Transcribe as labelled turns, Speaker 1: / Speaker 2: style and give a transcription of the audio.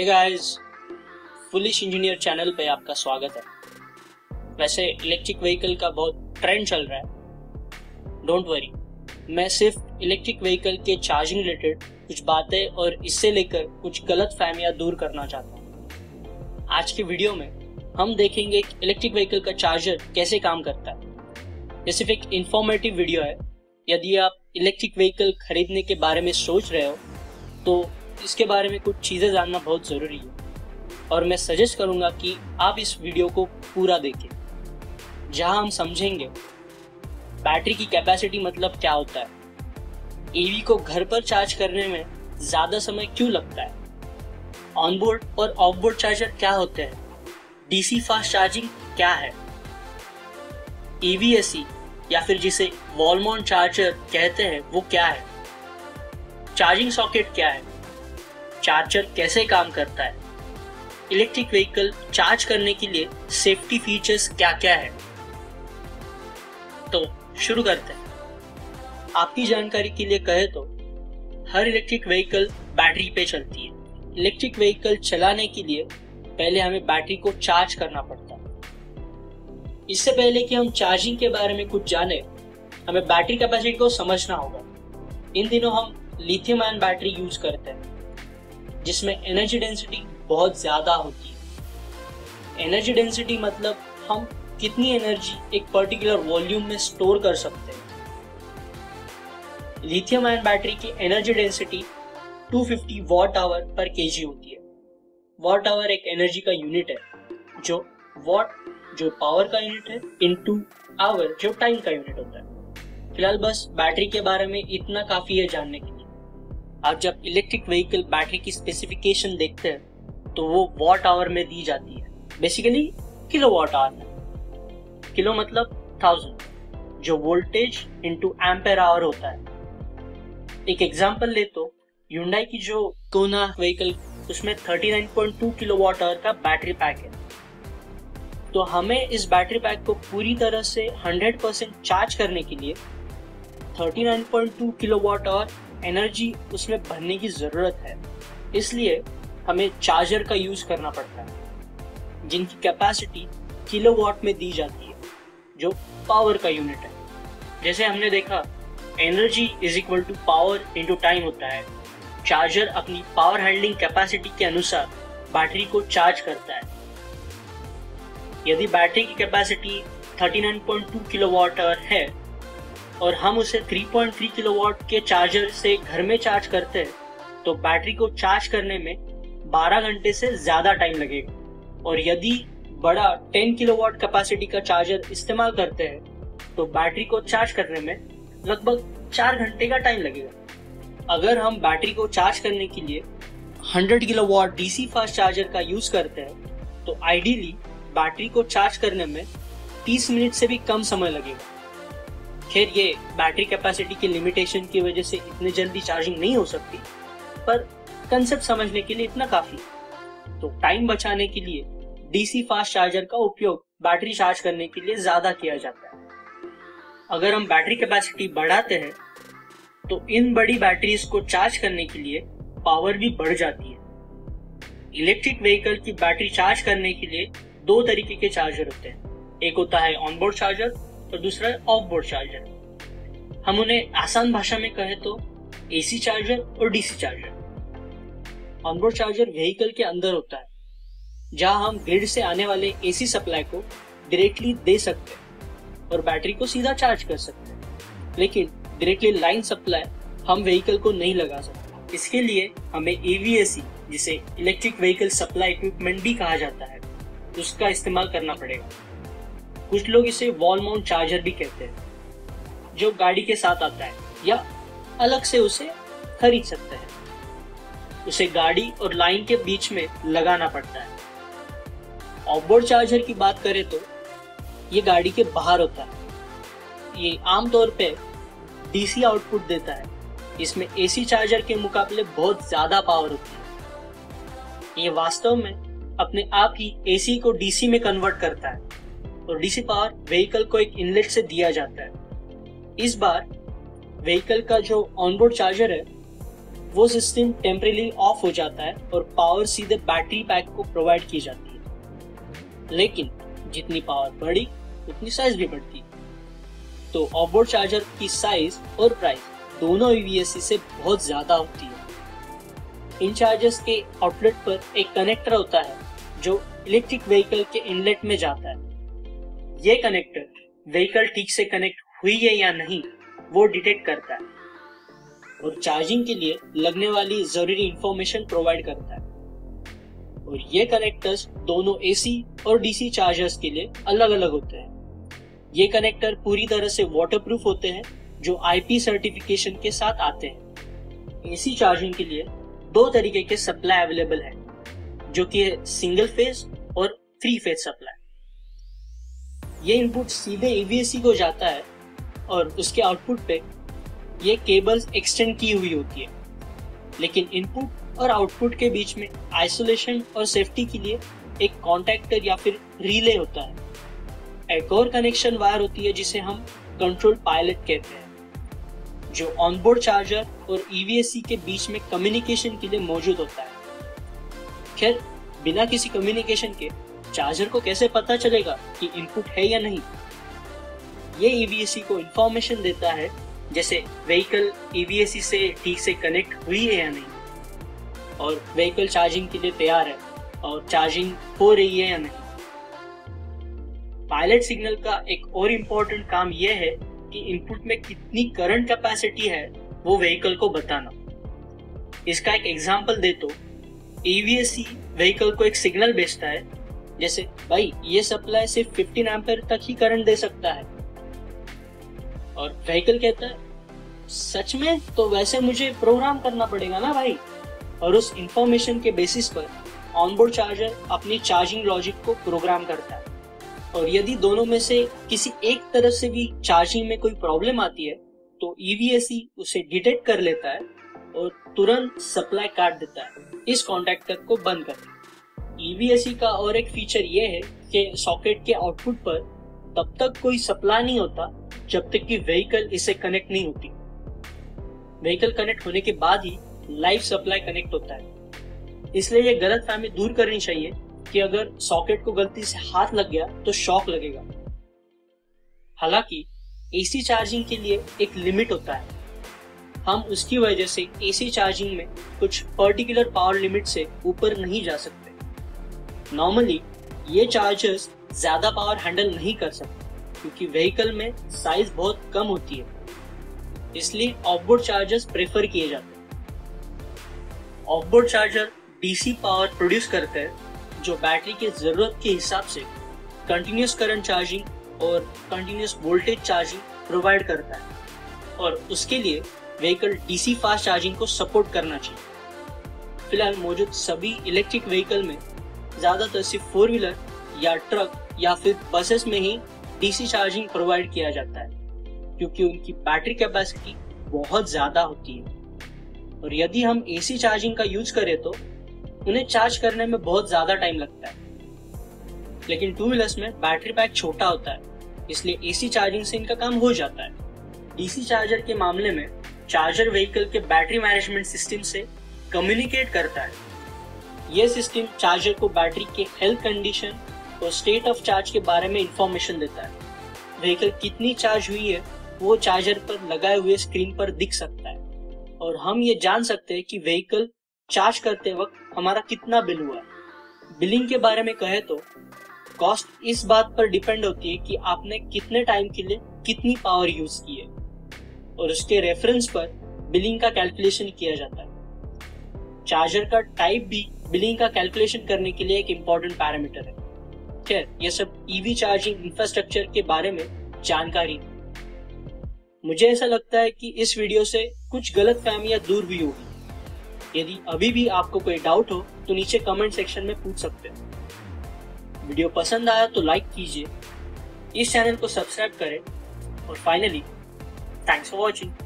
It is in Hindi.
Speaker 1: हे गाइस, फुलिश इंजीनियर चैनल पे आपका स्वागत है। वैसे इलेक्ट्रिक व्हीकल का बहुत ट्रेंड चल रहा है। डोंट वरी, मैं सिर्फ इलेक्ट्रिक व्हीकल के चार्जिंग रिलेटेड कुछ बातें और इससे लेकर कुछ गलत फहमियां दूर करना चाहता हूँ। आज के वीडियो में हम देखेंगे कि इलेक्ट्रिक व्हीकल का चार्जर कैसे काम करता है। ये सिर्फ एक इंफॉर्मेटिव वीडियो है। यदि आप इलेक्ट्रिक व्हीकल खरीदने के बारे में सोच रहे हो तो इसके बारे में कुछ चीज़ें जानना बहुत ज़रूरी है और मैं सजेस्ट करूंगा कि आप इस वीडियो को पूरा देखें, जहां हम समझेंगे बैटरी की कैपेसिटी मतलब क्या होता है, ईवी को घर पर चार्ज करने में ज़्यादा समय क्यों लगता है, ऑनबोर्ड और ऑफबोर्ड चार्जर क्या होते हैं, डीसी फास्ट चार्जिंग क्या है, EVSE या फिर जिसे वॉल माउंट चार्जर कहते हैं वो क्या है, चार्जिंग सॉकेट क्या है, चार्जर कैसे काम करता है, इलेक्ट्रिक व्हीकल चार्ज करने के लिए सेफ्टी फीचर्स क्या क्या है। तो शुरू करते हैं। आपकी जानकारी के लिए कहे तो हर इलेक्ट्रिक व्हीकल बैटरी पे चलती है। इलेक्ट्रिक व्हीकल चलाने के लिए पहले हमें बैटरी को चार्ज करना पड़ता है। इससे पहले कि हम चार्जिंग के बारे में कुछ जाने, हमें बैटरी कैपेसिटी को समझना होगा। इन दिनों हम लिथियम आयन बैटरी यूज करते हैं जिसमें एनर्जी डेंसिटी बहुत ज्यादा होती है। एनर्जी डेंसिटी मतलब हम कितनी एनर्जी एक पर्टिकुलर वॉल्यूम में स्टोर कर सकते हैं। लिथियम आयन बैटरी की एनर्जी डेंसिटी 250 वॉट आवर पर केजी होती है। वॉट आवर एक एनर्जी का यूनिट है, जो वॉट जो पावर का यूनिट है इनटू आवर जो टाइम का यूनिट होता है। फिलहाल बस बैटरी के बारे में इतना काफी है जानने के लिए। आप जब इलेक्ट्रिक व्हीकल बैटरी की स्पेसिफिकेशन देखते हैं तो वो वॉट आवर में दी जाती है, बेसिकली किलो वॉट आवर में। किलो मतलब 1000, जो वोल्टेज इनटू एम्पेयर आवर होता है। एक एग्जांपल ले तो Hyundai की जो कोना व्हीकल, उसमें 39.2 किलो वॉट आवर का बैटरी पैक है। तो हमें इस बैटरी पैक को पूरी तरह से 100% चार्ज करने के लिए 39.2 किलो वॉट आवर एनर्जी उसमें भरने की जरूरत है। इसलिए हमें चार्जर का यूज करना पड़ता है, जिनकी कैपेसिटी किलोवाट में दी जाती है, जो पावर का यूनिट है। जैसे हमने देखा, energy is equal to power into time होता है। चार्जर अपनी पावर हैंडलिंग कैपेसिटी के अनुसार बैटरी को चार्ज करता है। यदि बैटरी की कैपेसिटी 39.2 किलोवाट आवर है और हम उसे 3.3 किलोवाट के चार्जर से घर में चार्ज करते हैं तो बैटरी को चार्ज करने में 12 घंटे से ज्यादा टाइम लगेगा। और यदि बड़ा 10 किलोवाट कैपेसिटी का चार्जर इस्तेमाल करते हैं तो बैटरी को चार्ज करने में लगभग 4 घंटे का टाइम लगेगा। अगर हम बैटरी को चार्ज करने के लिए 100 किलोवाट डीसी फास्ट चार्जर का यूज करते हैं तो आइडियली बैटरी को चार्ज करने में 30 मिनट से भी कम समय लगेगा। खैर, ये बैटरी कैपेसिटी की लिमिटेशन की वजह से इतने जल्दी चार्जिंग नहीं हो सकती, पर कंसेप्ट समझने के लिए इतना काफी। तो टाइम बचाने के लिए डीसी फास्ट चार्जर का उपयोग बैटरी चार्ज करने के लिए ज्यादा किया जाता है। अगर हम बैटरी कैपेसिटी बढ़ाते हैं तो इन बड़ी बैटरीज को चार्ज करने के लिए पावर भी बढ़ जाती है। इलेक्ट्रिक व्हीकल की बैटरी चार्ज करने के लिए 2 तरीके के चार्जर होते हैं। एक होता है ऑनबोर्ड चार्जर और दूसरा है ऑफबोर्ड चार्जर। हम उन्हें आसान भाषा में कहें तो एसी चार्जर और DC charger. Onboard charger vehicle के अंदर होता है, जहां हम ग्रिड से आने वाले एसी सप्लाई को डायरेक्टली दे सकते हैं और बैटरी को सीधा चार्ज कर सकते हैं। लेकिन डायरेक्टली लाइन सप्लाई हम व्हीकल को नहीं लगा सकते। इसके लिए हमें EVSE, जिसे इलेक्ट्रिक व्हीकल सप्लाई इक्विपमेंट भी कहा जाता है, उसका इस्तेमाल करना पड़ेगा। कुछ लोग इसे वॉल माउंट चार्जर भी कहते हैं, जो गाड़ी के साथ आता है या अलग से उसे खरीद सकते हैं। उसे गाड़ी और लाइन के बीच में लगाना पड़ता है। ऑफबोर्ड चार्जर की बात करें तो ये गाड़ी के बाहर होता है। ये आमतौर पे डीसी आउटपुट देता है। इसमें एसी चार्जर के मुकाबले बहुत ज्यादा पावर होती है। ये वास्तव में अपने आप ही एसी को डीसी में कन्वर्ट करता है और डीसी पावर व्हीकल को एक इनलेट से दिया जाता है। इस बार व्हीकल का जो ऑनबोर्ड चार्जर है वो सिस्टम टेम्परेली ऑफ हो जाता है और पावर सीधे बैटरी पैक को प्रोवाइड की जाती है। लेकिन जितनी पावर बढ़ी उतनी साइज भी बढ़ती है। तो ऑफबोर्ड चार्जर की साइज और प्राइस दोनों EVSE से बहुत ज्यादा होती है। इन चार्जर्स के आउटलेट पर एक कनेक्टर होता है जो इलेक्ट्रिक व्हीकल के इनलेट में जाता है। ये कनेक्टर व्हीकल ठीक से कनेक्ट हुई है या नहीं वो डिटेक्ट करता है और चार्जिंग के लिए लगने वाली जरूरी इंफॉर्मेशन प्रोवाइड करता है। और ये कनेक्टर्स दोनों AC और DC चार्जर्स के लिए अलग अलग होते हैं। ये कनेक्टर पूरी तरह से वाटरप्रूफ होते हैं जो IP सर्टिफिकेशन के साथ आते हैं। AC चार्जिंग के लिए दो तरीके के सप्लाई अवेलेबल है, जो कि है सिंगल फेज और 3 फेज सप्लाई। ये इनपुट सीधे EVSE को जाता है और उसके आउटपुट पे ये केबल्स एक्सटेंड की हुई होती है। लेकिन इनपुट और आउटपुट के बीच में आइसोलेशन और सेफ्टी के लिए एक कॉन्टैक्टर या फिर रिले होता है। एक और कनेक्शन वायर होती है जिसे हम कंट्रोल पायलट कहते हैं, जो ऑनबोर्ड चार्जर और EVSE के बीच में कम्युनिकेशन के लिए मौजूद होता है। खैर, बिना किसी कम्युनिकेशन के चार्जर को कैसे पता चलेगा कि इनपुट है या नहीं? ये EVSE को इंफॉर्मेशन देता है, जैसे व्हीकल EVSE से ठीक से कनेक्ट हुई है या नहीं, और व्हीकल चार्जिंग के लिए तैयार है और चार्जिंग हो रही है या नहीं। पायलट सिग्नल का एक और इम्पोर्टेंट काम यह है कि इनपुट में कितनी करंट कैपेसिटी है वो व्हीकल को बताना। इसका एक एग्जांपल दे तो EVSE व्हीकल को एक सिग्नल भेजता है, जैसे भाई ये सप्लाई सिर्फ 15 एम्पीयर तक ही करंट दे सकता है, और व्हीकल कहता है सच में? तो वैसे मुझे प्रोग्राम करना पड़ेगा ना भाई। और उस इंफॉर्मेशन के बेसिस पर ऑनबोर्ड चार्जर अपनी चार्जिंग लॉजिक को प्रोग्राम करता है। और यदि दोनों में से किसी एक तरफ से भी चार्जिंग में कोई प्रॉब्लम आती है तो EVSE उसे डिटेक्ट कर लेता है और तुरंत सप्लाई काट देता है, इस कॉन्टैक्टर को बंद कर। EVSE का और एक फीचर ये है कि सॉकेट के आउटपुट पर तब तक कोई सप्लाई नहीं होता जब तक कि व्हीकल इसे कनेक्ट नहीं होती। व्हीकल कनेक्ट होने के बाद ही लाइव सप्लाई कनेक्ट होता है। इसलिए ये गलतफहमी दूर करनी चाहिए कि अगर सॉकेट को गलती से हाथ लग गया तो शॉक लगेगा। हालांकि AC चार्जिंग के लिए एक लिमिट होता है। हम उसकी वजह से AC चार्जिंग में कुछ पर्टिकुलर पावर लिमिट से ऊपर नहीं जा सकते। नॉर्मली ये चार्जर्स ज्यादा पावर हैंडल नहीं कर सकते क्योंकि व्हीकल में साइज बहुत कम होती है, इसलिए ऑफबोर्ड चार्जर्स प्रेफर किए जाते हैं। Offboard charger DC power produce करते हैं जो बैटरी की जरूरत के हिसाब से कंटिन्यूस करंट चार्जिंग और कंटिन्यूस वोल्टेज चार्जिंग प्रोवाइड करता है, और उसके लिए व्हीकल DC फास्ट चार्जिंग को सपोर्ट करना चाहिए। फिलहाल मौजूद सभी इलेक्ट्रिक व्हीकल में ज्यादातर सिर्फ 4 व्हीलर या ट्रक या फिर बसेस में ही DC चार्जिंग प्रोवाइड किया जाता है, क्योंकि उनकी बैटरी कैपेसिटी बहुत ज्यादा होती है। और यदि हम AC चार्जिंग का यूज करें तो उन्हें चार्ज करने में बहुत ज्यादा टाइम लगता है। लेकिन 2 व्हीलर्स में बैटरी पैक छोटा होता है, इसलिए AC चार्जिंग से इनका काम हो जाता है। DC चार्जर के मामले में चार्जर व्हीकल के बैटरी मैनेजमेंट सिस्टम से कम्युनिकेट करता है। यह सिस्टम चार्जर को बैटरी के हेल्थ कंडीशन और स्टेट ऑफ चार्ज के बारे में इंफॉर्मेशन देता है। व्हीकल कितनी चार्ज हुई है वो चार्जर पर लगाए हुए स्क्रीन पर दिख सकता है, और हम ये जान सकते हैं कि व्हीकल चार्ज करते वक्त हमारा कितना बिल हुआ है। बिलिंग के बारे में कहे तो कॉस्ट इस बात पर डिपेंड होती है कि आपने कितने टाइम के लिए कितनी पावर यूज की है, और उसके रेफरेंस पर बिलिंग का कैलकुलेशन किया जाता है। चार्जर का टाइप भी बिलिंग का कैलकुलेशन करने के लिए एक इम्पोर्टेंट पैरामीटर है। खैर, ये सब EV चार्जिंग इंफ्रास्ट्रक्चर के बारे में जानकारी। मुझे ऐसा लगता है कि इस वीडियो से कुछ गलतफहमियां दूर हुई होगी। यदि अभी भी आपको कोई डाउट हो तो नीचे कमेंट सेक्शन में पूछ सकते हैं। वीडियो पसंद आया तो लाइक कीजिए, इस चैनल को सब्सक्राइब करें, और फाइनली थैंक्स फॉर वॉचिंग।